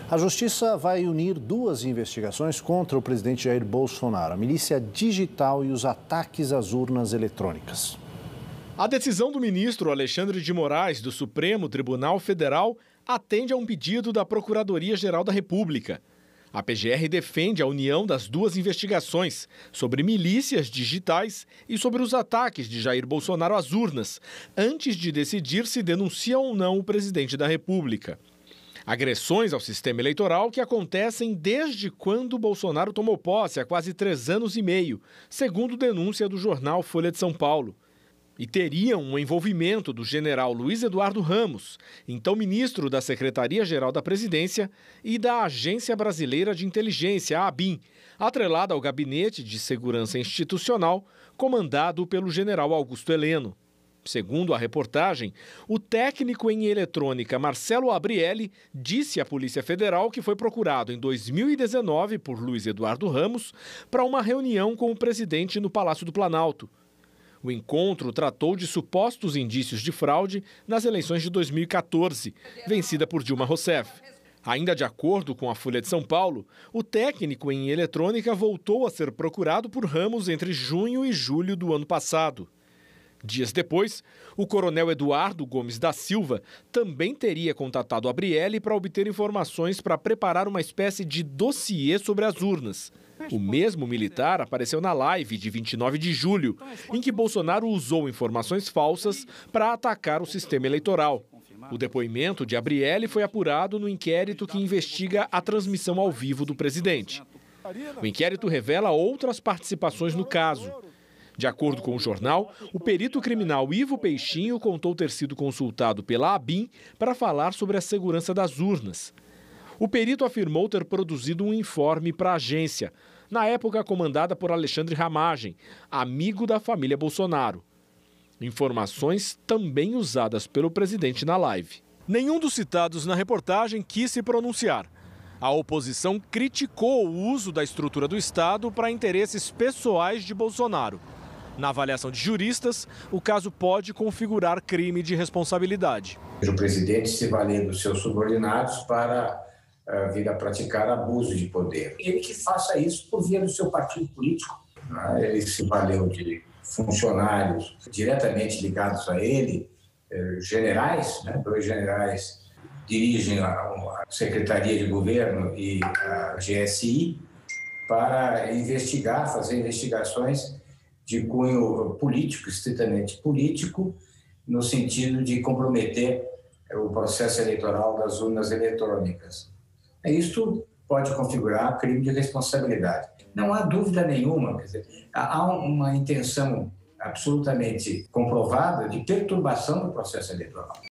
A Justiça vai unir duas investigações contra o presidente Jair Bolsonaro, a milícia digital e os ataques às urnas eletrônicas. A decisão do ministro Alexandre de Moraes, do Supremo Tribunal Federal, atende a um pedido da Procuradoria-Geral da República. A PGR defende a união das duas investigações sobre milícias digitais e sobre os ataques de Jair Bolsonaro às urnas, antes de decidir se denuncia ou não o presidente da República. Agressões ao sistema eleitoral que acontecem desde quando Bolsonaro tomou posse, há quase 3 anos e meio, segundo denúncia do jornal Folha de São Paulo. E teriam um envolvimento do general Luiz Eduardo Ramos, então ministro da Secretaria-Geral da Presidência, e da Agência Brasileira de Inteligência, a ABIN, atrelada ao Gabinete de Segurança Institucional, comandado pelo general Augusto Heleno. Segundo a reportagem, o técnico em eletrônica Marcelo Abrielli disse à Polícia Federal que foi procurado em 2019 por Luiz Eduardo Ramos para uma reunião com o presidente no Palácio do Planalto. O encontro tratou de supostos indícios de fraude nas eleições de 2014, vencida por Dilma Rousseff. Ainda de acordo com a Folha de São Paulo, o técnico em eletrônica voltou a ser procurado por Ramos entre junho e julho do ano passado. Dias depois, o coronel Eduardo Gomes da Silva também teria contatado Abrielli para obter informações para preparar uma espécie de dossiê sobre as urnas. O mesmo militar apareceu na live de 29 de julho, em que Bolsonaro usou informações falsas para atacar o sistema eleitoral. O depoimento de Abrielli foi apurado no inquérito que investiga a transmissão ao vivo do presidente. O inquérito revela outras participações no caso. De acordo com o jornal, o perito criminal Ivo Peixinho contou ter sido consultado pela ABIN para falar sobre a segurança das urnas. O perito afirmou ter produzido um informe para a agência, na época comandada por Alexandre Ramagem, amigo da família Bolsonaro. Informações também usadas pelo presidente na live. Nenhum dos citados na reportagem quis se pronunciar. A oposição criticou o uso da estrutura do Estado para interesses pessoais de Bolsonaro. Na avaliação de juristas, o caso pode configurar crime de responsabilidade. O presidente se valer dos seus subordinados para vir a praticar abuso de poder. Ele que faça isso por via do seu partido político. Ele se valeu de funcionários diretamente ligados a ele, generais, 2 generais dirigem a Secretaria de Governo e a GSI para investigar, fazer investigações de cunho político, estritamente político, no sentido de comprometer o processo eleitoral das urnas eletrônicas. Isto pode configurar crime de responsabilidade. Não há dúvida nenhuma, quer dizer, há uma intenção absolutamente comprovada de perturbação do processo eleitoral.